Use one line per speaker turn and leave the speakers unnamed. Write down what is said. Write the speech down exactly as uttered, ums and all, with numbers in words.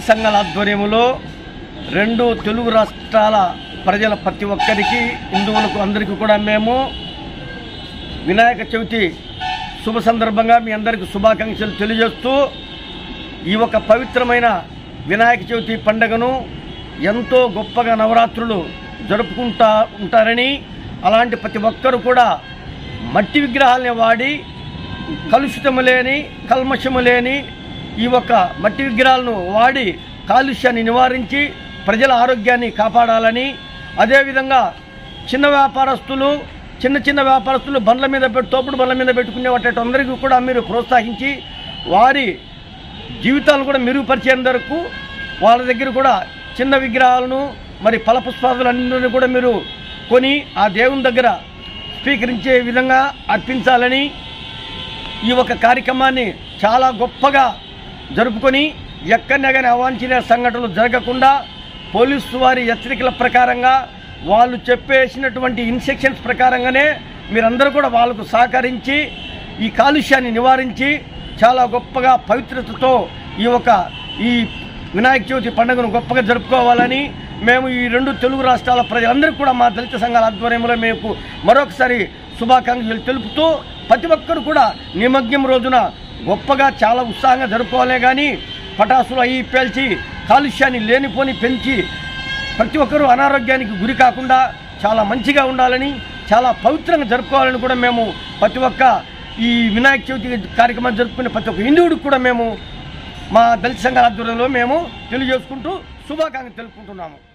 సంఘాల ఆధ్వర్యంలో రెండు తెలుగు రాష్ట్రాల ప్రజల ప్రతి ఒక్కరికి హిందువులకు అందరికీ కూడా మేము వినాయక చవితి శుభ సందర్భంగా మీ అందరికీ శుభాకాంక్షలు తెలియజేస్తూ ఈ ఒక పవిత్రమైన వినాయక చవితి పండుగను ఎంతో గొప్పగా నవరాత్రులు జరుపుకుంటా ఉంటారని, అలాంటి ప్రతి ఒక్కరు కూడా మట్టి విగ్రహాలని వాడి కలుషితము లేని కల్మషము లేని ఈ ఒక మట్టి విగ్రహాలను వాడి కాలుష్యాన్ని నివారించి ప్రజల ఆరోగ్యాన్ని కాపాడాలని, అదేవిధంగా చిన్న వ్యాపారస్తులు చిన్న చిన్న వ్యాపారస్తులు బండ్ల మీద పెట్టి తోపుడు బండ్ల మీద పెట్టుకునే వాటి అందరికీ కూడా మీరు ప్రోత్సహించి వారి జీవితాలను కూడా మెరుగుపరిచేందుకు వాళ్ళ దగ్గర కూడా చిన్న విగ్రహాలను మరి ఫలపుష్పాదులన్నింటినీ కూడా మీరు కొని ఆ దేవుని దగ్గర స్వీకరించే విధంగా అర్పించాలని ఈ ఒక కార్యక్రమాన్ని చాలా గొప్పగా జరుపుకొని ఎక్కడనే కానీ అవాంఛనీయ సంఘటనలు జరగకుండా పోలీసు వారి హెచ్చరికల ప్రకారంగా వాళ్ళు చెప్పేసినటువంటి ఇన్స్ట్రక్షన్స్ ప్రకారంగానే మీరందరూ కూడా వాళ్ళకు సహకరించి ఈ కాలుష్యాన్ని నివారించి చాలా గొప్పగా పవిత్రతతో ఈ ఒక ఈ వినాయక చవితి పండుగను గొప్పగా జరుపుకోవాలని మేము ఈ రెండు తెలుగు రాష్ట్రాల ప్రజలందరికీ కూడా మా దళిత సంఘాల ఆధ్వర్యంలో మేము మరొకసారి శుభాకాంక్షలు తెలుపుతూ ప్రతి ఒక్కరు కూడా నిమగ్నం రోజున గొప్పగా చాలా ఉత్సాహంగా జరుపుకోవాలే కానీ పటాసులు అవి పేల్చి కాలుష్యాన్ని లేనిపోని పెంచి ప్రతి ఒక్కరూ అనారోగ్యానికి గురి కాకుండా చాలా మంచిగా ఉండాలని చాలా పవిత్రంగా జరుపుకోవాలని కూడా మేము ప్రతి ఒక్క ఈ వినాయక చవితి కార్యక్రమం జరుపుకునే ప్రతి ఒక్క హిందువుడికి కూడా మేము మా దళిత సంఘాల ఆధ్వర్యంలో మేము తెలియజేసుకుంటూ శుభాకాంక్షలు తెలుపుకుంటున్నాము.